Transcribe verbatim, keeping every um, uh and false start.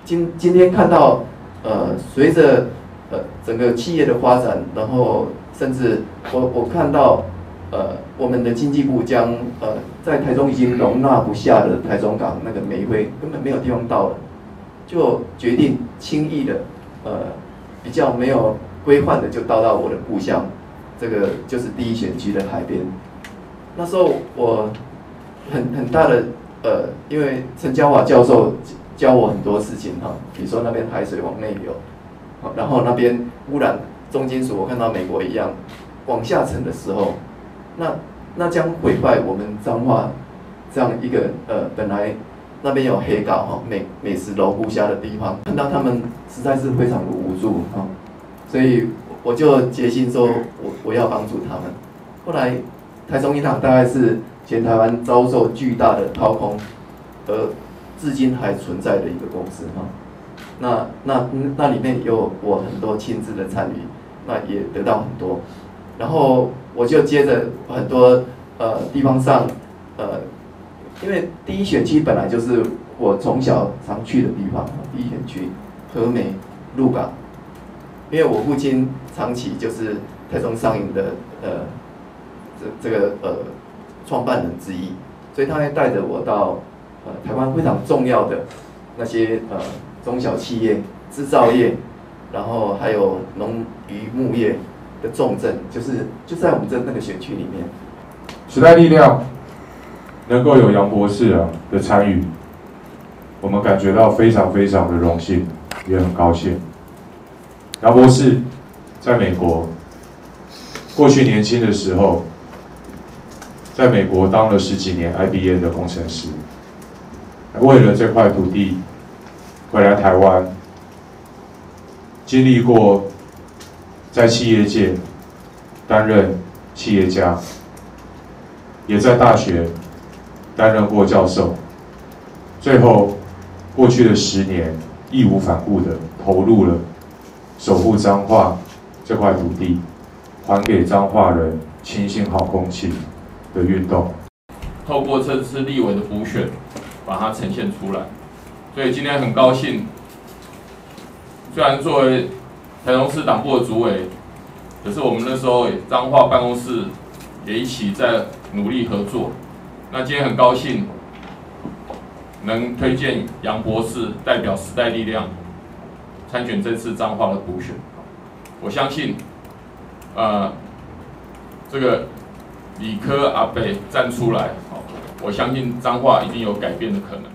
今今天看到，呃，随着呃整个企业的发展，然后甚至我我看到，呃，我们的经济部将呃在台中已经容纳不下的台中港那个煤灰根本没有地方倒了，就决定轻易的呃比较没有规范的就倒到我的故乡，这个就是第一选区的海边。那时候我很很大的呃，因为陈嘉华教授教我很多事情哈，比如说那边海水往内流，然后那边污染重金属，我看到美国一样往下沉的时候，那那将毁坏我们彰化这样一个呃本来那边有黑港哈美美食楼湖虾的地方，看到他们实在是非常的无助哈，所以我就决心说我我要帮助他们。后来台中银行大概是全台湾遭受巨大的掏空，而至今还存在的一个公司哈。那那那里面有我很多亲自的参与，那也得到很多。然后我就接着很多呃地方上呃，因为第一选区本来就是我从小常去的地方，第一选区和美、鹿港，因为我父亲长期就是台中商银的呃这这个呃创办人之一，所以他会带着我到呃台湾非常重要的那些呃中小企业、制造业，然后还有农渔牧业的重镇，就是就在我们这那个选区里面。 时代力量能够有杨博士啊的参与，我们感觉到非常非常的荣幸，也很高兴。杨博士在美国过去年轻的时候，在美国当了十几年 I B M 的工程师，为了这块土地回来台湾，经历过在企业界担任企业家，也在大学担任过教授，最后过去的十年义无反顾的投入了守护彰化这块土地，还给彰化人清新好空气的运动。 透过这次立委的补选，把它呈现出来。所以今天很高兴，虽然作为台中市党部的主委，可是我们那时候彰化办公室也一起在努力合作。那今天很高兴能推荐杨博士代表时代力量参选这次彰化的补选。我相信，呃，这个理科阿北站出来，我相信彰化一定有改变的可能。